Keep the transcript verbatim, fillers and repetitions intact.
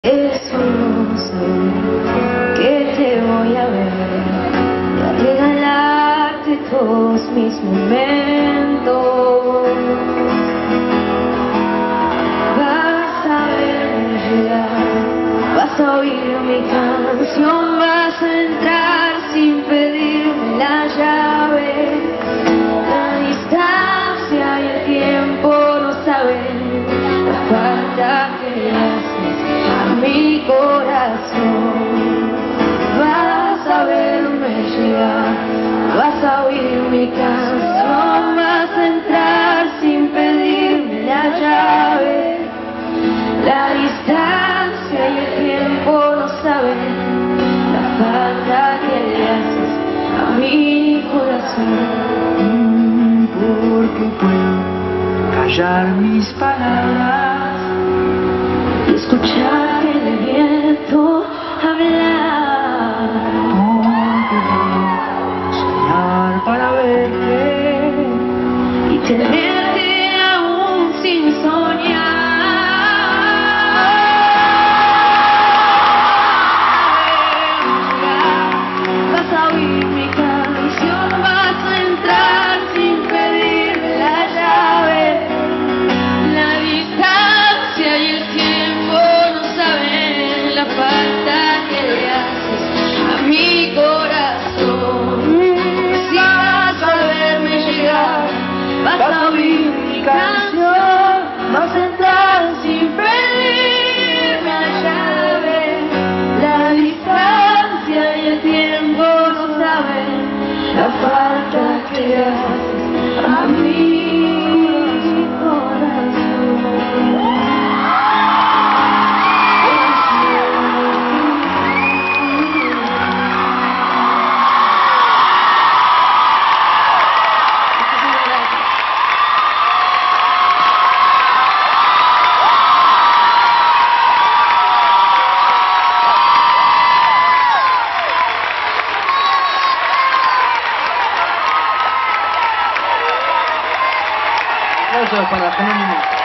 Es hermoso que te voy a ver y a regalarte todos mis momentos. Vas a verme llegar, vas a oír mi canción, vas a entrar sin pedirme la llave. La distancia y el tiempo no saben la falta que le haces a mi corazón. Vas a verme llegar, vas a oír mi canción, vas a entrar sin pedirme la llave. La distancia y el tiempo no saben la falta que le haces a mi corazón. Porque puedo callar mis palabras Y escuchar el viento hablar. Porque puedo soñar para verte Y tenerte aún sin soñar. Vas a oír mi canción, vas a entrar sin pedirme la llave. La distancia y el tiempo no saben la falta que le haces a mi corazón. Si vas a verme llegar, vas a oír mi canción, vas a entrar sin pedirme la llave. La distancia y el tiempo no saben la falta que le haces a mi corazón. Aplausos para Jerónimo.